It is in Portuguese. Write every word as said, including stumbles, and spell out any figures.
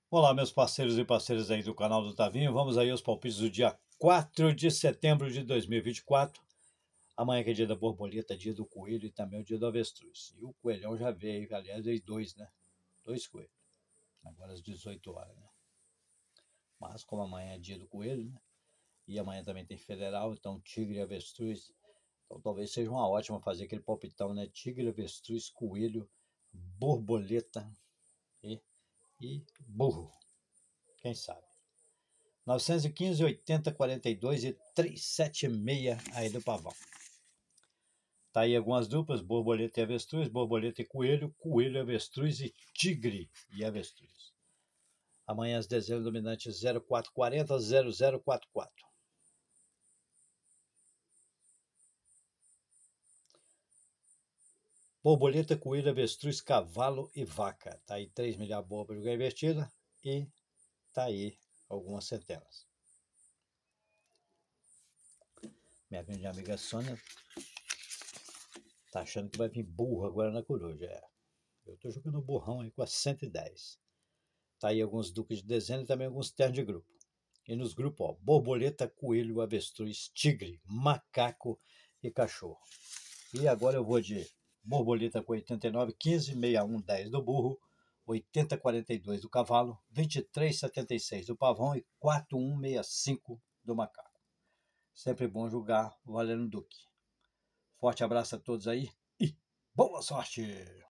Olá, meus parceiros e parceiras aí do canal do Tavinho. Vamos aí aos palpites do dia quatro de setembro de dois mil e vinte e quatro. Amanhã que é dia da borboleta, dia do coelho e também o dia do avestruz. E o coelhão já veio, aliás, veio dois, né? Dois coelhos. Agora às dezoito horas, né? Mas como amanhã é dia do coelho, né? E amanhã também tem federal, então tigre e avestruz. Então talvez seja uma ótima fazer aquele palpitão, né? Tigre, avestruz, coelho, borboleta e, e burro. Quem sabe? novecentos e quinze, oitenta, quarenta e dois e trezentos e setenta e seis aí do Pavão. Tá aí algumas duplas, borboleta e avestruz, borboleta e coelho, coelho, avestruz e tigre e avestruz. Amanhã as dezenas dominantes zero quatro quarenta, zero zero quatro quatro. Borboleta, coelho, avestruz, cavalo e vaca. Tá aí três milhares boas para jogar invertida e tá aí algumas centenas. Minha grande amiga Sônia tá achando que vai vir burro agora na coruja. É. Eu tô jogando burrão aí com a cento e dez. Tá aí alguns duques de dezena e também alguns ternos de grupo. E nos grupos, ó, borboleta, coelho, avestruz, tigre, macaco e cachorro. E agora eu vou de borboleta com oitenta e nove, quinze, sessenta e um, dez do burro, oitenta, quarenta e dois do cavalo, vinte e três, setenta e seis do pavão e quatro um sessenta e cinco do macaco. Sempre bom jogar valendo duque. Forte abraço a todos aí e boa sorte!